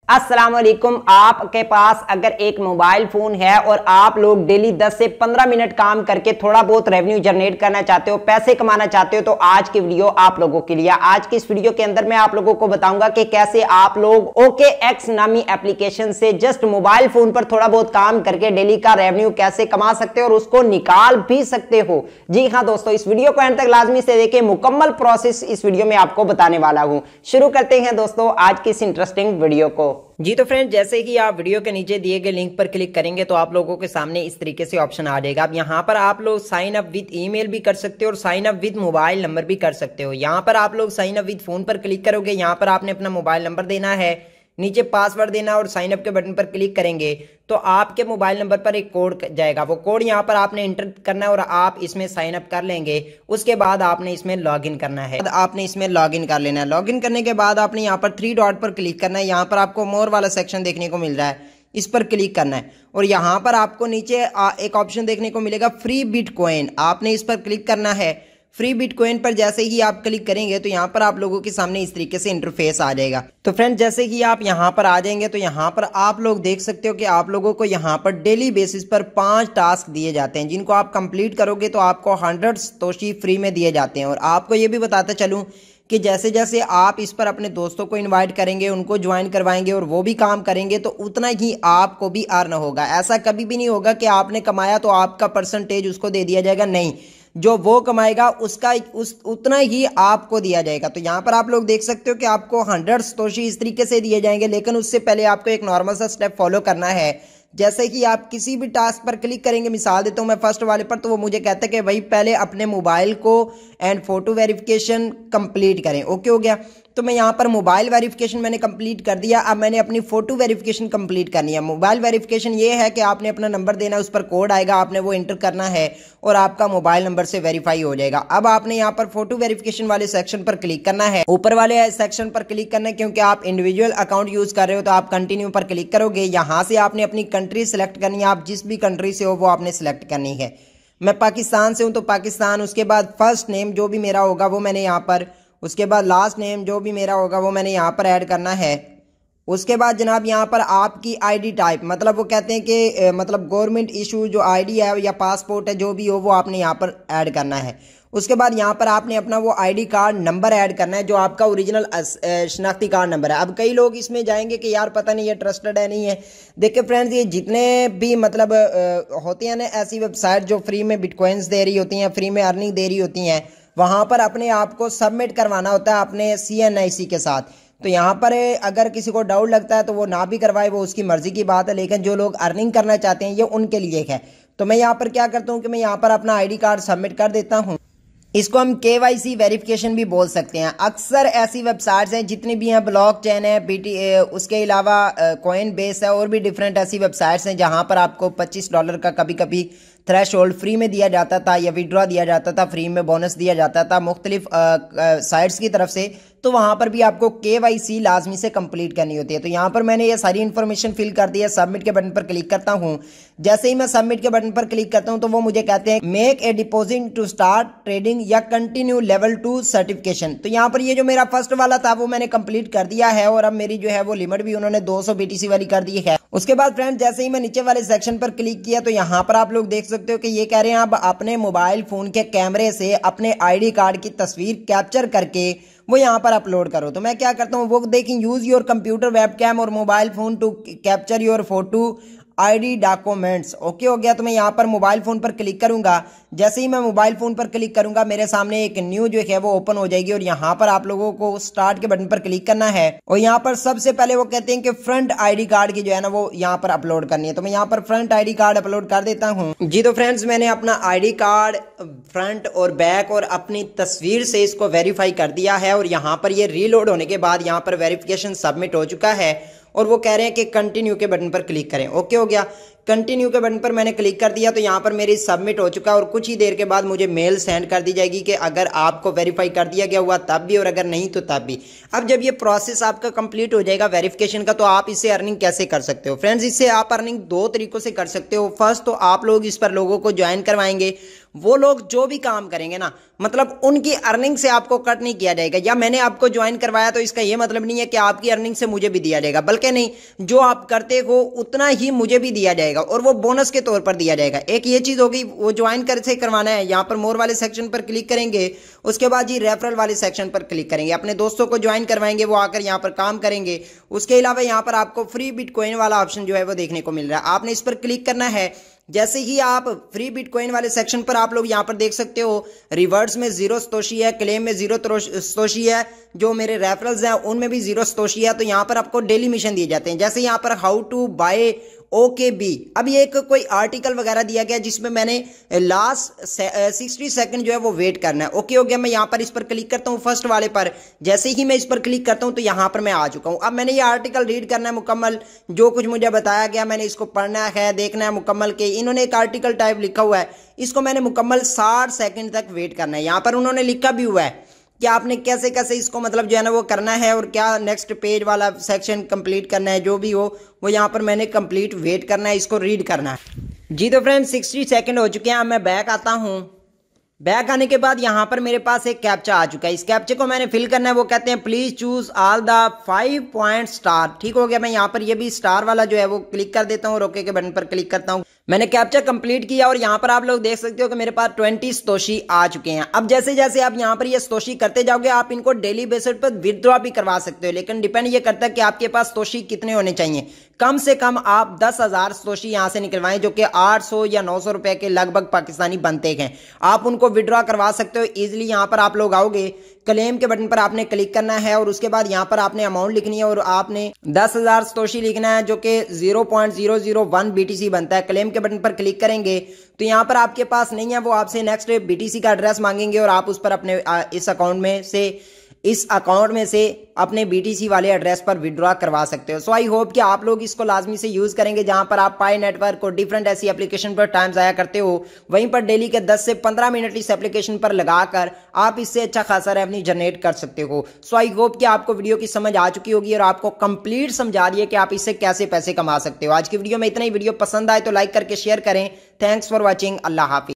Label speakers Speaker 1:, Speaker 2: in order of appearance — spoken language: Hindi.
Speaker 1: अस्सलाम वालेकुम। आपके पास अगर एक मोबाइल फोन है और आप लोग डेली 10 से 15 मिनट काम करके थोड़ा बहुत रेवेन्यू जनरेट करना चाहते हो, पैसे कमाना चाहते हो, तो आज की वीडियो आप लोगों के लिए। आज की इस वीडियो के अंदर मैं आप लोगों को बताऊंगा कि कैसे आप लोग OKX नामी एप्लीकेशन से जस्ट मोबाइल फोन पर थोड़ा बहुत काम करके डेली का रेवेन्यू कैसे कमा सकते हो और उसको निकाल भी सकते हो। जी हाँ दोस्तों, इस वीडियो को एंड तक लाजमी से देखें, मुकम्मल प्रोसेस इस वीडियो में आपको बताने वाला हूं। शुरू करते हैं दोस्तों आज की इस इंटरेस्टिंग वीडियो को। जी तो फ्रेंड, जैसे ही आप वीडियो के नीचे दिए गए लिंक पर क्लिक करेंगे तो आप लोगों के सामने इस तरीके से ऑप्शन आ जाएगा। अब यहाँ पर आप लोग साइन अप विद ईमेल भी कर सकते हो और sign up with mobile number भी कर सकते हो। यहाँ पर आप लोग साइन अप विद फोन पर क्लिक करोगे, यहाँ पर आपने अपना मोबाइल नंबर देना है, नीचे पासवर्ड देना और साइन अप के बटन पर क्लिक करेंगे तो आपके मोबाइल नंबर पर एक कोड जाएगा। वो कोड यहाँ पर आपने इंटर करना है और आप इसमें साइन अप कर लेंगे। उसके बाद आपने इसमें लॉगिन करना है, आपने इसमें लॉगिन कर लेना है। लॉगिन करने के बाद आपने यहाँ पर 3 डॉट पर क्लिक करना है। यहाँ पर आपको मोर वाला सेक्शन देखने को मिल रहा है, इस पर क्लिक करना है और यहाँ पर आपको नीचे एक ऑप्शन देखने को मिलेगा फ्री बिटकॉइन, आपने इस पर क्लिक करना है। फ्री बिटकॉइन पर जैसे ही आप क्लिक करेंगे तो यहाँ पर आप लोगों के सामने इस तरीके से इंटरफेस आ जाएगा। तो फ्रेंड, जैसे ही आप यहाँ पर आ जाएंगे तो यहाँ पर आप लोग देख सकते हो कि आप लोगों को यहाँ पर डेली बेसिस पर 5 टास्क दिए जाते हैं, जिनको आप कंप्लीट करोगे तो आपको 100 सतोशी फ्री में दिए जाते हैं। और आपको ये भी बताता चलूँ कि जैसे जैसे आप इस पर अपने दोस्तों को इनवाइट करेंगे, उनको ज्वाइन करवाएंगे और वो भी काम करेंगे तो उतना ही आपको भी अर्न होगा। ऐसा कभी भी नहीं होगा कि आपने कमाया तो आपका परसेंटेज उसको दे दिया जाएगा, नहीं, जो वो कमाएगा उसका उतना ही आपको दिया जाएगा। तो यहाँ पर आप लोग देख सकते हो कि आपको 100 सतोशी इस तरीके से दिए जाएंगे, लेकिन उससे पहले आपको एक नॉर्मल सा स्टेप फॉलो करना है। जैसे कि आप किसी भी टास्क पर क्लिक करेंगे, मिसाल देता हूँ मैं फर्स्ट वाले पर, तो वो मुझे कहता है कि भाई पहले अपने मोबाइल को एंड फोटो वेरिफिकेशन कंप्लीट करें। ओके हो गया, तो मैं यहाँ पर मोबाइल वेरिफिकेशन मैंने कंप्लीट कर दिया। अब मैंने अपनी फोटो वेरिफिकेशन कंप्लीट करनी है। मोबाइल वेरिफिकेशन ये है कि आपने अपना नंबर देना, उस पर कोड आएगा, आपने वो एंटर करना है और आपका मोबाइल नंबर से वेरीफाई हो जाएगा। अब आपने यहाँ पर फोटो वेरिफिकेशन वाले सेक्शन पर क्लिक करना है, ऊपर वाले सेक्शन पर क्लिक करना है, क्योंकि आप इंडिविजुअल अकाउंट यूज कर रहे हो तो आप कंटिन्यू पर क्लिक करोगे। यहाँ से आपने अपनी कंट्री सेलेक्ट करनी है, आप जिस भी कंट्री से हो वो आपने सेलेक्ट करनी है। मैं पाकिस्तान से हूँ तो पाकिस्तान। उसके बाद फर्स्ट नेम जो भी मेरा होगा वो मैंने यहाँ पर, उसके बाद लास्ट नेम जो भी मेरा होगा वो मैंने यहाँ पर ऐड करना है। उसके बाद जनाब यहाँ पर आपकी आईडी टाइप, मतलब वो कहते हैं कि मतलब गवर्नमेंट इशू जो आईडी है या पासपोर्ट है जो भी हो वो आपने यहाँ पर ऐड करना है। उसके बाद यहाँ पर आपने अपना वो आईडी कार्ड नंबर ऐड करना है जो आपका ओरिजिनल शनाख्ती कार्ड नंबर है। अब कई लोग इसमें जाएंगे कि यार पता नहीं ये ट्रस्टेड है नहीं है। देखिए फ्रेंड्स, ये जितने भी मतलब होते हैं ना ऐसी वेबसाइट जो फ्री में बिटकॉइंस दे रही होती हैं, फ्री में अर्निंग दे रही होती हैं, वहाँ पर अपने आप को सबमिट करवाना होता है अपने CNIC के साथ। तो यहाँ पर अगर किसी को डाउट लगता है तो वो ना भी करवाए, वो उसकी मर्जी की बात है, लेकिन जो लोग अर्निंग करना चाहते हैं ये उनके लिए है। तो मैं यहाँ पर क्या करता हूँ कि मैं यहाँ पर अपना आईडी कार्ड सबमिट कर देता हूँ। इसको हम KYC वेरिफिकेशन भी बोल सकते हैं। अक्सर ऐसी वेबसाइट्स हैं जितनी भी हैं, ब्लॉकचेन है, उसके अलावा कॉइन बेस है और भी डिफरेंट ऐसी वेबसाइट्स हैं जहां पर आपको $25 का कभी कभी थ्रेशोल्ड फ्री में दिया जाता था या विड्रॉ दिया जाता था, फ्री में बोनस दिया जाता था मुख्तलिफ साइट्स की तरफ से। तो वहां पर भी आपको KYC लाजमी से कंप्लीट करनी होती है। तो यहाँ पर मैंने ये सारी इन्फॉर्मेशन फिल कर दी है। सबमिट के बटन पर क्लिक करता हूँ। जैसे ही मैं सबमिट के बटन पर क्लिक करता हूँ तो वो मुझे कहते हैं make a deposit to start trading या कंटिन्यू लेवल 2 सर्टिफिकेशन। तो यहाँ पर ये जो मेरा फर्स्ट वाला था वो मैंने कंप्लीट कर दिया है और अब मेरी जो है वो लिमिट भी उन्होंने 200 BTC वाली कर दी है। उसके बाद फ्रेंड, जैसे ही मैं नीचे वाले सेक्शन पर क्लिक किया तो यहाँ पर आप लोग देख सकते हो कि ये कह रहे हैं आप अपने मोबाइल फोन के कैमरे से अपने आईडी कार्ड की तस्वीर कैप्चर करके वो यहाँ पर अपलोड करो। तो मैं क्या करता हूँ, वो देखें, यूज योर कंप्यूटर वेबकैम और mobile phone to capture your photo ID documents. Okay हो गया, तो मैं यहाँ पर मोबाइल फोन पर क्लिक करूंगा। जैसे ही मैं मोबाइल फोन पर क्लिक करूंगा मेरे सामने एक न्यू जो है वो ओपन हो जाएगी और यहाँ पर आप लोगों को स्टार्ट के बटन पर क्लिक करना है और यहाँ पर सबसे पहले वो कहते हैं कि फ्रंट आईडी कार्ड की जो है ना वो यहाँ पर अपलोड करनी है। तो मैं यहाँ पर फ्रंट आईडी कार्ड अपलोड कर देता हूँ। जी तो फ्रेंड्स, मैंने अपना आईडी कार्ड फ्रंट और बैक और अपनी तस्वीर से इसको वेरीफाई कर दिया है और यहाँ पर ये रीलोड होने के बाद यहाँ पर वेरिफिकेशन सबमिट हो चुका है और वो कह रहे हैं कि कंटिन्यू के बटन पर क्लिक करें। ओके हो गया, कंटिन्यू के बटन पर मैंने क्लिक कर दिया तो यहाँ पर मेरी सबमिट हो चुका है और कुछ ही देर के बाद मुझे मेल सेंड कर दी जाएगी कि अगर आपको वेरीफाई कर दिया गया हुआ तब भी और अगर नहीं तो तब भी। अब जब ये प्रोसेस आपका कंप्लीट हो जाएगा वेरिफिकेशन का तो आप इससे अर्निंग कैसे कर सकते हो फ्रेंड्स? इससे आप अर्निंग 2 तरीकों से कर सकते हो। फर्स्ट तो आप लोग इस पर लोगों को ज्वाइन करवाएंगे, वो लोग जो भी काम करेंगे ना, मतलब उनकी अर्निंग से आपको कट नहीं किया जाएगा। या मैंने आपको ज्वाइन करवाया तो इसका ये मतलब नहीं है कि आपकी अर्निंग से मुझे भी दिया जाएगा, बल्कि नहीं, जो आप करते हो उतना ही मुझे भी दिया जाएगा और वो बोनस के तौर पर दिया जाएगा। एक ये चीज होगी, वो ज्वाइन कैसे करवाना है, यहाँ पर मोर वाले सेक्शन पर क्लिक करेंगे, उसके बाद जी रेफरल वाले सेक्शन पर क्लिक करेंगे, अपने दोस्तों को ज्वाइन करवाएंगे, वो आकर यहाँ पर काम करेंगे। उसके अलावा यहाँ पर आपको फ्री बिटकॉइन वाला ऑप्शन जो है वो देखने को मिल रहा है, आपने इस पर क्लिक करना है। जैसे ही आप फ्री बिटकॉइन वाले सेक्शन पर आप लोग यहाँ पर देख सकते हो, रिवर्ड्स में 0 सतोशी है, क्लेम में 0 सतोशी है, जो मेरे रेफरल्स हैं उनमें भी 0 सतोशी है। तो यहाँ पर आपको डेली मिशन दिए जाते हैं, जैसे यहाँ पर हाउ टू बाय OKB। अब ये एक कोई आर्टिकल वगैरह दिया गया जिसमें मैंने लास्ट 60 सेकंड जो है वो वेट करना है। ओके हो गया, मैं यहाँ पर इस पर क्लिक करता हूँ फर्स्ट वाले पर। जैसे ही मैं इस पर क्लिक करता हूँ तो यहाँ पर मैं आ चुका हूँ। अब मैंने ये आर्टिकल रीड करना है मुकम्मल, जो कुछ मुझे बताया गया मैंने इसको पढ़ना है, देखना है मुकम्मल के। इन्होंने एक आर्टिकल टाइप लिखा हुआ है, इसको मैंने मुकम्मल 60 सेकंड तक वेट करना है। यहाँ पर उन्होंने लिखा भी हुआ है कि आपने कैसे कैसे इसको मतलब जो है ना वो करना है और क्या नेक्स्ट पेज वाला सेक्शन कंप्लीट करना है, जो भी हो वो यहाँ पर मैंने कंप्लीट वेट करना है, इसको रीड करना है। जी तो फ्रेंड्स 60 सेकंड हो चुके हैं। अब मैं बैक आता हूँ। बैक आने के बाद यहाँ पर मेरे पास एक कैप्चा आ चुका है, इस कैप्चे को मैंने फिल करना है। वो कहते हैं please choose all the 5 point star. ठीक हो गया, मैं यहाँ पर ये भी स्टार वाला जो है वो क्लिक कर देता हूँ और ओके के बटन पर क्लिक करता हूँ। मैंने कैप्चा कंप्लीट किया और यहाँ पर आप लोग देख सकते हो कि मेरे पास 20 सतोशी आ चुके हैं। अब जैसे जैसे आप यहाँ पर ये सतोशी करते जाओगे, आप इनको डेली बेसिस पर विथड्रॉ भी करवा सकते हो, लेकिन डिपेंड ये करता है कि आपके पास सतोशी कितने होने चाहिए। कम से कम आप 10,000 सतोशी यहाँ से निकलवाएं, जो कि 800 या 900 रुपए के लगभग पाकिस्तानी बनते हैं। आप उनको विड्रॉ करवा सकते हो इजीली। यहाँ पर आप लोग आओगे, क्लेम के बटन पर आपने क्लिक करना है और उसके बाद यहाँ पर आपने अमाउंट लिखनी है और आपने 10,000 सतोशी लिखना है, जो कि 0.001 BTC बनता है। क्लेम के बटन पर क्लिक करेंगे तो यहाँ पर आपके पास नहीं है, वो आपसे नेक्स्ट BTC का एड्रेस मांगेंगे और आप उस पर अपने इस अकाउंट में से अपने BTC वाले एड्रेस पर विड्रॉ करवा सकते हो। सो आई होप कि आप लोग इसको लाजमी से यूज करेंगे, जहां पर आप पाई नेटवर्क और डिफरेंट ऐसी एप्लीकेशन पर टाइम जाया करते हो, वहीं पर डेली के 10 से 15 मिनट इस एप्लीकेशन पर लगाकर आप इससे अच्छा खासा रेवेन्यू जनरेट कर सकते हो। सो आई होप कि आपको वीडियो की समझ आ चुकी होगी और आपको कंप्लीट समझा दिए कि आप इससे कैसे पैसे कमा सकते हो। आज की वीडियो में इतना ही। वीडियो पसंद आए तो लाइक करके शेयर करें। Thanks for watching. अल्लाह हाफिज।